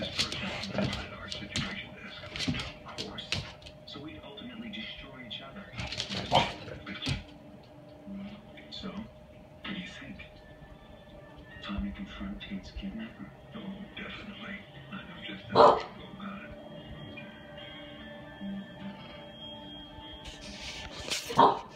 Our situation to escalate, of course. So we'd ultimately destroy each other. So, what do you think? Tommy confront Tate's kidnapper? Oh, definitely. I know just how to go about it.